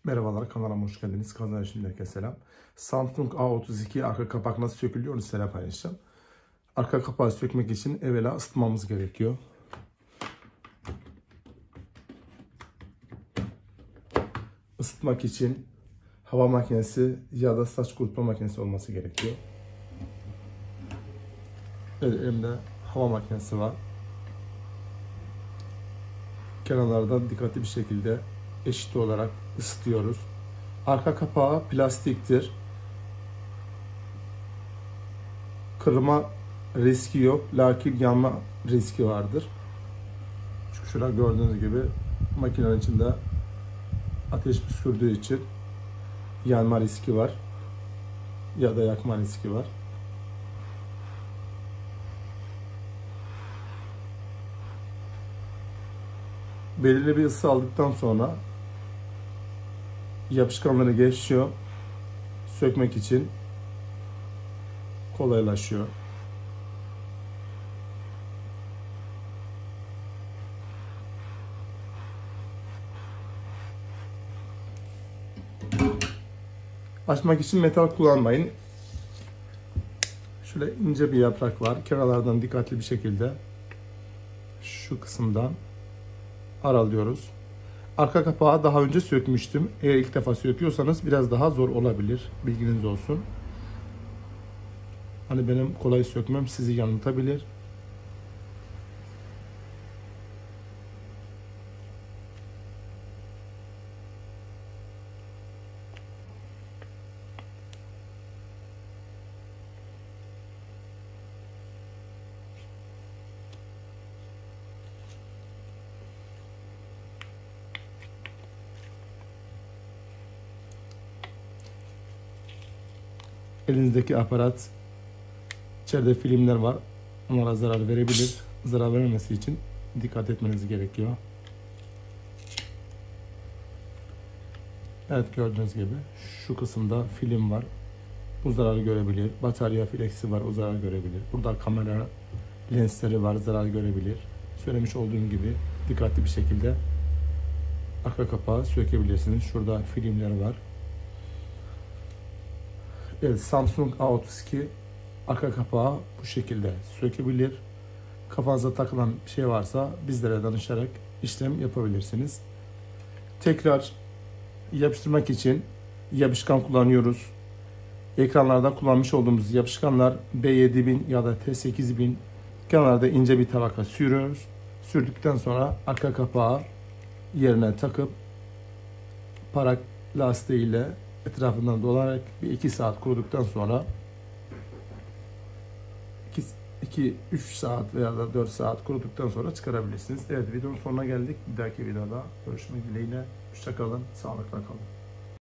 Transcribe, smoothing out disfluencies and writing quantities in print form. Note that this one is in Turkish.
Merhabalar, kanalıma hoş geldiniz. Kanalıma şimdiden selam. Samsung A32 arka kapak nasıl sökülüyor onu size paylaşacağım. Arka kapağı sökmek için evvela ısıtmamız gerekiyor. Isıtmak için hava makinesi ya da saç kurutma makinesi olması gerekiyor. Evet, elimde hava makinesi var. Kenarlardan dikkatli bir şekilde eşit olarak ısıtıyoruz. Arka kapağı plastiktir. Kırılma riski yok, lakin yanma riski vardır. Çünkü şurada gördüğünüz gibi makinenin içinde ateş püskürdüğü için yanma riski var ya da yakma riski var. Belirli bir ısı aldıktan sonra yapışkanları gevşiyor. Sökmek için kolaylaşıyor. Açmak için metal kullanmayın. Şöyle ince bir yaprak var. Kenarlardan dikkatli bir şekilde şu kısımdan aralıyoruz. Arka kapağı daha önce sökmüştüm. Eğer ilk defa söküyorsanız biraz daha zor olabilir. Bilginiz olsun. Hani benim kolay sökmem sizi yanıltabilir. Elinizdeki aparat, içeride filmler var. Onlara zarar verebilir. Zarar vermemesi için dikkat etmeniz gerekiyor. Evet, gördüğünüz gibi şu kısımda film var. Bu zarar görebilir. Batarya filesi var. O zarar görebilir. Burada kamera lensleri var. Zarar görebilir. Söylemiş olduğum gibi dikkatli bir şekilde arka kapağı sökebilirsiniz. Şurada filmler var. Evet, Samsung A32 arka kapağı bu şekilde sökebilir. Kafanıza takılan bir şey varsa bizlere danışarak işlem yapabilirsiniz. Tekrar yapıştırmak için yapışkan kullanıyoruz. Ekranlarda kullanmış olduğumuz yapışkanlar B7000 ya da T8000. Kenarda ince bir tabaka sürüyoruz. Sürdükten sonra arka kapağı yerine takıp parak lastiği ile etrafından dolarak bir 2 saat kuruduktan sonra 2-3 saat veya da 4 saat kuruduktan sonra çıkarabilirsiniz. Evet, videonun sonuna geldik. Bir dahaki videoda görüşmek dileğiyle. Hoşça kalın, sağlıkla kalın.